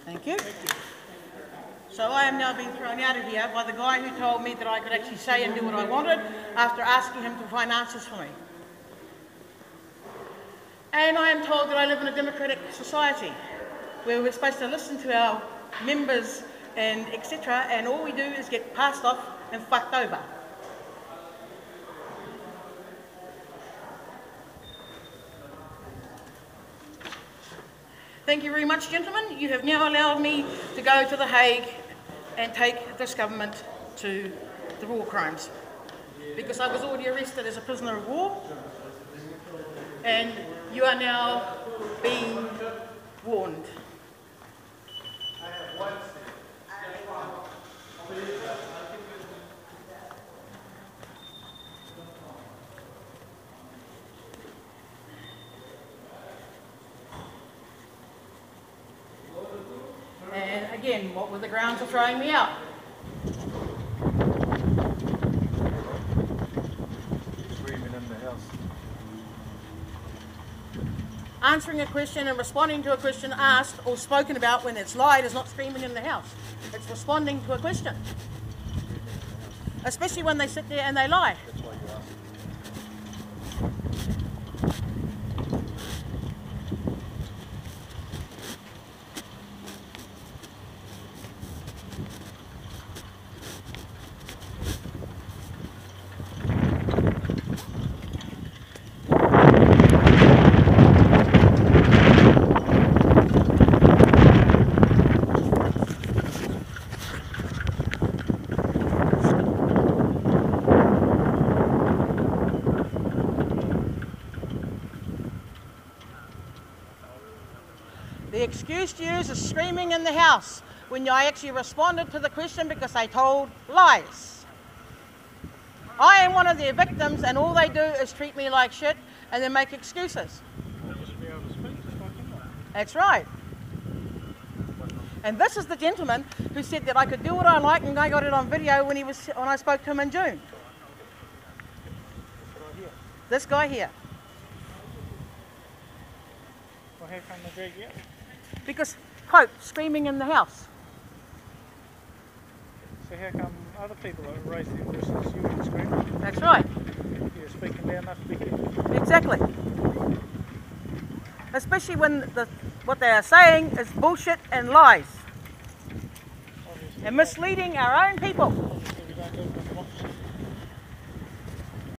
Thank you. So I am now being thrown out of here by the guy who told me that I could actually say and do what I wanted after asking him to find answers for me. And I am told that I live in a democratic society where we're supposed to listen to our members and etc. and all we do is get passed off and fucked over. Thank you very much, gentlemen. You have now allowed me to go to The Hague and take this government to the war crimes, because I was already arrested as a prisoner of war, and you are now being warned. And again, what were the grounds for throwing me out? Screaming in the house. Answering a question and responding to a question asked or spoken about when it's lied is not screaming in the house. It's responding to a question. Especially when they sit there and they lie. That's why you asked. The excuse used is screaming in the house when I actually responded to the question because they told lies. I am one of their victims and all they do is treat me like shit and then make excuses. That's right. And this is the gentleman who said that I could do what I like, and I got it on video when I spoke to him in June. This guy here. Well, how come they drag you out? Because, quote, screaming in the house. So how come other people are raising their voices, you can scream? That's right. You're speaking loud enough to be heard. Exactly. Especially when what they are saying is bullshit and lies. Obviously, And misleading our own people. obviously